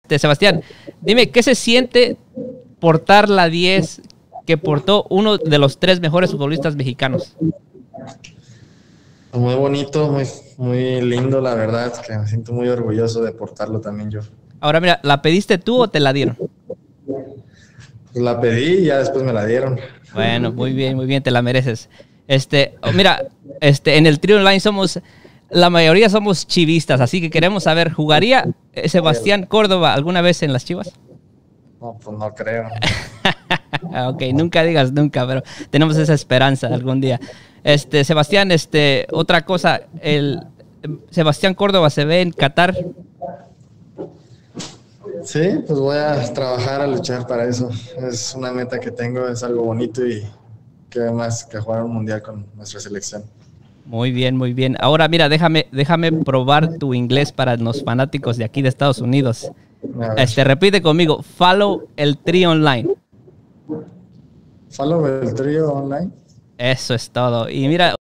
Sebastián, dime, ¿qué se siente portar la 10 que portó uno de los 3 mejores futbolistas mexicanos? Muy bonito, muy lindo, la verdad, que me siento muy orgulloso de portarlo también yo. Ahora mira, ¿la pediste tú o te la dieron? Pues la pedí y ya después me la dieron. Bueno, muy bien, te la mereces. Mira, en el Trío Online la mayoría somos chivistas, así que queremos saber, ¿jugaría Sebastián Córdoba alguna vez en las Chivas? No, pues no creo. Ok, nunca digas nunca, pero tenemos esa esperanza algún día. Sebastián, otra cosa, Sebastián Córdoba se ve en Qatar. Sí, pues voy a trabajar, a luchar para eso. Es una meta que tengo, es algo bonito y qué más que jugar un mundial con nuestra selección. Muy bien, muy bien. Ahora mira, déjame probar tu inglés para los fanáticos de aquí de Estados Unidos. A ver, Repite conmigo, follow el Trío Online. follow el trío online. Eso es todo. Y mira,